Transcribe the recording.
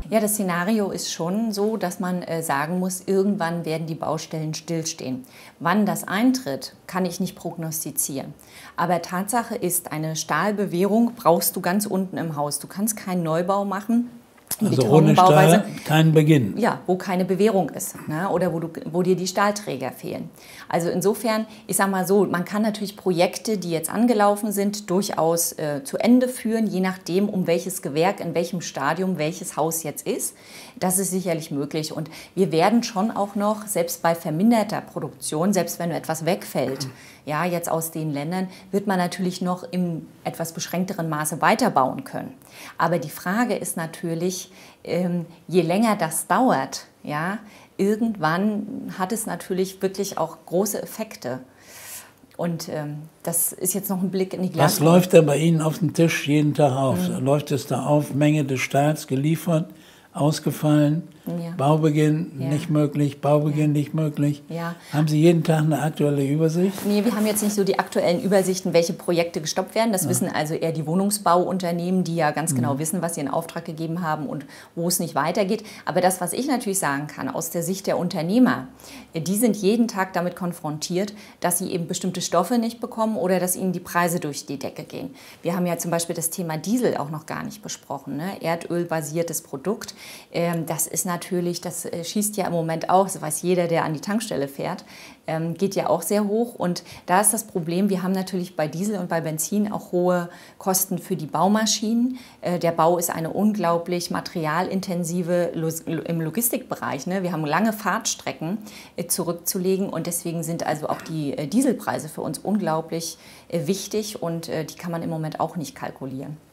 Ja, das Szenario ist schon so, dass man sagen muss, irgendwann werden die Baustellen stillstehen. Wann das eintritt, kann ich nicht prognostizieren. Aber Tatsache ist, eine Stahlbewehrung brauchst du ganz unten im Haus. Du kannst keinen Neubau machen. Also ohne Stahl kein Beginn. Ja, wo keine Bewehrung ist, ne? Oder wo dir die Stahlträger fehlen. Also insofern, ich sage mal so, man kann natürlich Projekte, die jetzt angelaufen sind, durchaus zu Ende führen, je nachdem, um welches Gewerk, in welchem Stadium welches Haus jetzt ist. Das ist sicherlich möglich. Und wir werden schon auch noch, selbst bei verminderter Produktion, selbst wenn etwas wegfällt, ja, jetzt aus den Ländern, wird man natürlich noch im etwas beschränkteren Maße weiterbauen können. Aber die Frage ist natürlich, je länger das dauert, ja, irgendwann hat es natürlich wirklich auch große Effekte. Und das ist jetzt noch ein Blick in die Glaskugel. Was läuft da bei Ihnen auf dem Tisch jeden Tag auf? Läuft es da auf, Menge des Stahls geliefert, ausgefallen, ja. Baubeginn nicht möglich, Baubeginn nicht möglich. Ja. Haben Sie jeden Tag eine aktuelle Übersicht? Nee, wir haben jetzt nicht so die aktuellen Übersichten, welche Projekte gestoppt werden. Das wissen also eher die Wohnungsbauunternehmen, die ja ganz genau wissen, was sie in Auftrag gegeben haben und wo es nicht weitergeht. Aber das, was ich natürlich sagen kann, aus der Sicht der Unternehmer, die sind jeden Tag damit konfrontiert, dass sie eben bestimmte Stoffe nicht bekommen oder dass ihnen die Preise durch die Decke gehen. Wir haben ja zum Beispiel das Thema Diesel auch noch gar nicht besprochen, ne? Erdölbasiertes Produkt. Das ist natürlich, das schießt ja im Moment auch, das weiß jeder, der an die Tankstelle fährt, geht ja auch sehr hoch. Und da ist das Problem, wir haben natürlich bei Diesel und bei Benzin auch hohe Kosten für die Baumaschinen. Der Bau ist eine unglaublich materialintensive im Logistikbereich. Ne? Wir haben lange Fahrtstrecken zurückzulegen und deswegen sind also auch die Dieselpreise für uns unglaublich wichtig und die kann man im Moment auch nicht kalkulieren.